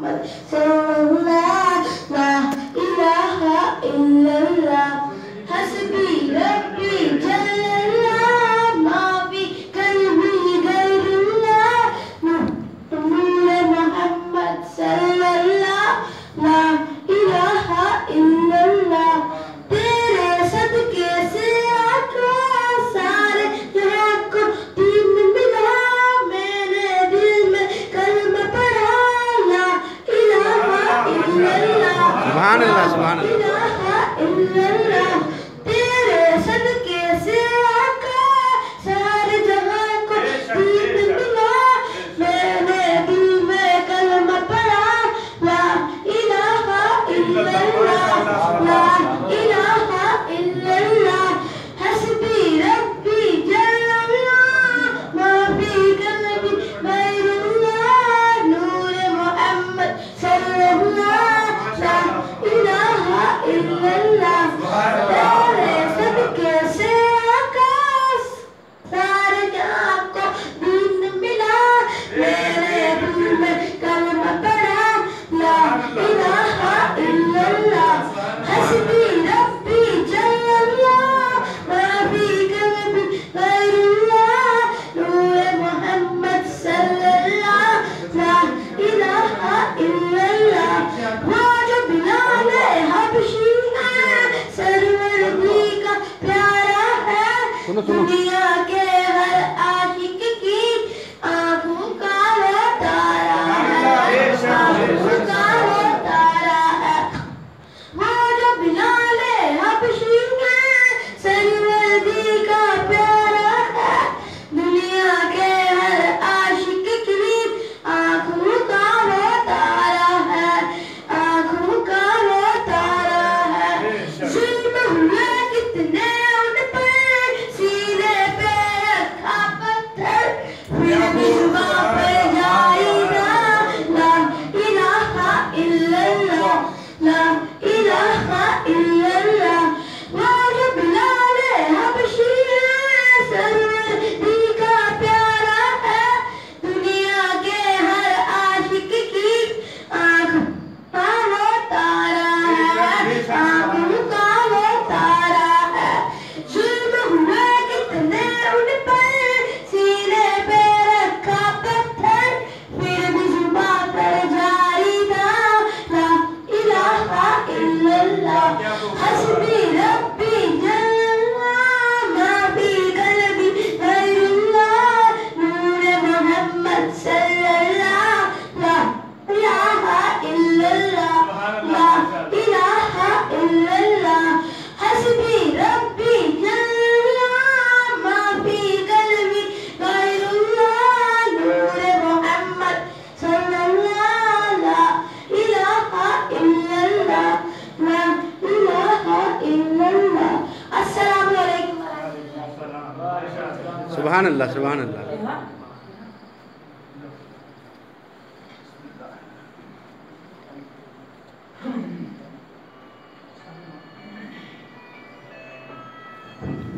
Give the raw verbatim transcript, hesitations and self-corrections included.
मोहम्मद सल्लल्लाहु ला इलाहा इल्लल्लाह हस्बी रब्बी जल्लल्लाह माफी कल्बी गैरुल्लाह नूर मोहम्मद सल्लल्लाहु ला इलाहा इल्लल्लाह तेरे सदके से आका सारे जहां को दीन मिला मेरे दिल में कलमा पढ़ा ला इलाहा इल्लल्लाह सुभान अल्लाह सुभान अल्लाह इलाहा इल्लल्लाह तेरे सदके से आका सारे जहां को दीन मिला मेरे दिल में कलमा पढ़ा ला इलाहा इल्लल्लाह ला इलाहा इल्लल्लाह हस्बी रब्बी जल्लल्लाह माफी कल्बी गैरुल्लाह नूर मोहम्मद सल्लल्लाहु ला इलाहा इल्लल्लाह तेरे सदके से आकाश सारे जहां को दीन मिला मेरे दिल में कलमा पढ़ा ला इलाहा इल्लल्लाह हस्बी रब्बी जल्लल्लाह माफी कल्बी गैरुल्लाह नूर मोहम्मद सल्लल्लाहु ला इलाहा इल्लल्लाह वो जो बिलाल हबशी है सरवर दी का प्यारा है सुनो, सुनो। दुनिया के हर आशिक की आंखों का वो तारा है आंखों का वो तारा है वो जो बिलाल हबशी है सरवर दी का प्यारा है दुनिया के हर आशिक की आंखों का वो तारा है आंखों का वो तारा है जुल्म हुआ कितने उन पर सीने पे रखा पत्थर फिर भी जुबां पे जाएगा ला इलाहा इल्लल्लाह ला इलाहा इल्लल्लाह वो जो बिलाल हबशी है सरवर दी का प्यारा है दुनिया के हर आशिक की आंखों का वो तारा है आंखों का वो तारा है जुल्म हुआ कितने उन पर सीने पे रखा पत्थर फिर भी जुबां पर जारी था ला इलाहा इल्लल्लाह हस्बी रब्बी जल्लल्लाह माफी कल्बी गैरुल्लाह नूर मोहम्मद सल्लल्लाहु ला इलाहा इल्लल्लाह ला इलाहा इल्लल्लाह हस्बी रब्बी जल्लल्लाह माफी कल्बी गैरुल्लाह नूर मोहम्मद सल्लल्लाहु ला इलाहा इल्लल्लाह ला इलाहा इल्लल्लाह अस्सलामु अलैकुम व रहमतुल्लाह। सुभान अल्लाह सुभान अल्लाह Hmm.